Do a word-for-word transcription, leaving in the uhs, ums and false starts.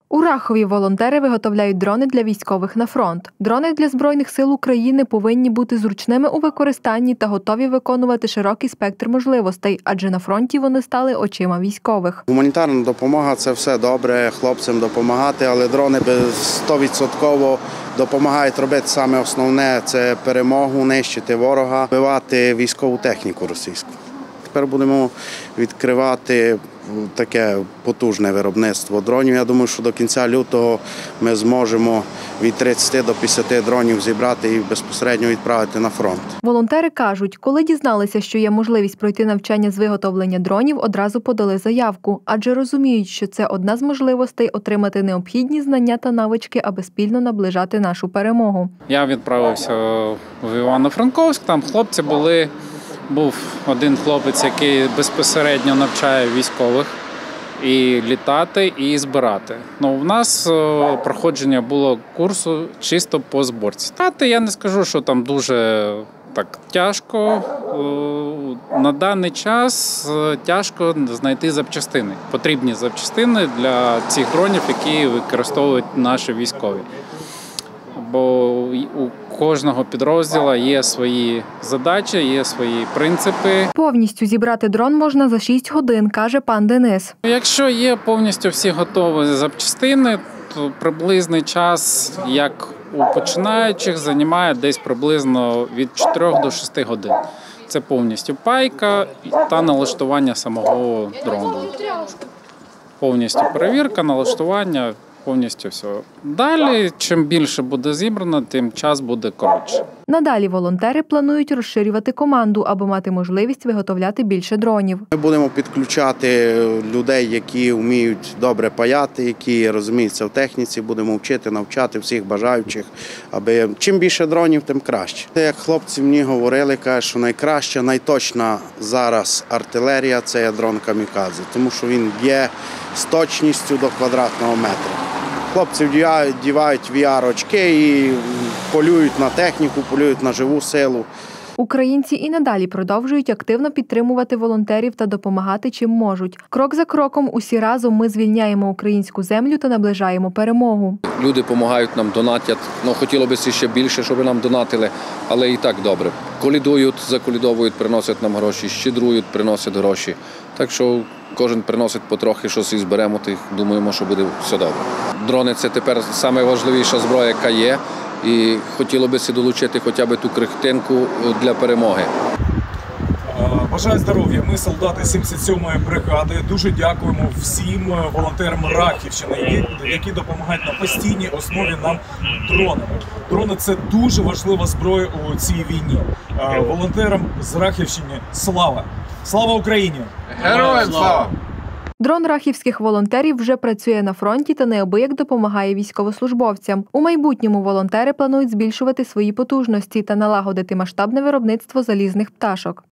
У Рахові волонтери виготовляють дрони для військових на фронт. Дрони для Збройних сил України повинні бути зручними у використанні та готові виконувати широкий спектр можливостей, адже на фронті вони стали очима військових. Гуманітарна допомога – це все добре, хлопцям допомагати, але дрони сто відсотків допомагають робити саме основне – це перемогу, нищити ворога, вбивати військову техніку російську. Тепер будемо відкривати таке потужне виробництво дронів. Я думаю, що до кінця лютого ми зможемо від тридцяти до п'ятдесяти дронів зібрати і безпосередньо відправити на фронт. Волонтери кажуть, коли дізналися, що є можливість пройти навчання з виготовлення дронів, одразу подали заявку, адже розуміють, що це одна з можливостей отримати необхідні знання та навички, аби спільно наближати нашу перемогу. Я відправився в Івано-Франковськ, там хлопці були. Був один хлопець, який безпосередньо навчає військових і літати, і збирати. Ну, у нас проходження було курсу чисто по зборці. Літати я не скажу, що там дуже так тяжко. На даний час тяжко знайти запчастини. Потрібні запчастини для цих дронів, які використовують наші військові. Бо у кожного підрозділу є свої задачі, є свої принципи. Повністю зібрати дрон можна за шість годин, каже пан Денис. Якщо є повністю всі готові запчастини, то приблизний час, як у починаючих, займає десь приблизно від чотирьох до шести годин. Це повністю пайка та налаштування самого дрону. Повністю перевірка, налаштування. Повністю все. Далі, чим більше буде зібрано, тим час буде коротше. Надалі волонтери планують розширювати команду, аби мати можливість виготовляти більше дронів. Ми будемо підключати людей, які вміють добре паяти, які розуміються в техніці, будемо вчити, навчати всіх бажаючих, аби чим більше дронів, тим краще. Як хлопці мені говорили, кажуть, що найкраща, найточна зараз артилерія – це є дрон камікадзе, тому що він б'є з точністю до квадратного метра. Хлопці вдівають ві ар-очки і полюють на техніку, полюють на живу силу. Українці і надалі продовжують активно підтримувати волонтерів та допомагати чим можуть. Крок за кроком усі разом ми звільняємо українську землю та наближаємо перемогу. Люди допомагають нам, донатять. Ну, хотіло б ще більше, щоб нам донатили, але і так добре. Колідують, заколідовують, приносять нам гроші, щедрують, приносять гроші. Так що кожен приносить потрохи щось і зберемо, то думаємо, що буде все добре. Дрони – це тепер найважливіша зброя, яка є. І хотіло б долучити хоча б ту крихтинку для перемоги. Бажаю здоров'я. Ми солдати сімдесят сьомої бригади. Дуже дякуємо всім волонтерам Рахівщини, які допомагають на постійній основі нам дронами. Дрони – це дуже важлива зброя у цій війні. Волонтерам з Рахівщини слава! Слава Україні! Героям слава! Дрон рахівських волонтерів вже працює на фронті та неабияк допомагає військовослужбовцям. У майбутньому волонтери планують збільшувати свої потужності та налагодити масштабне виробництво залізних пташок.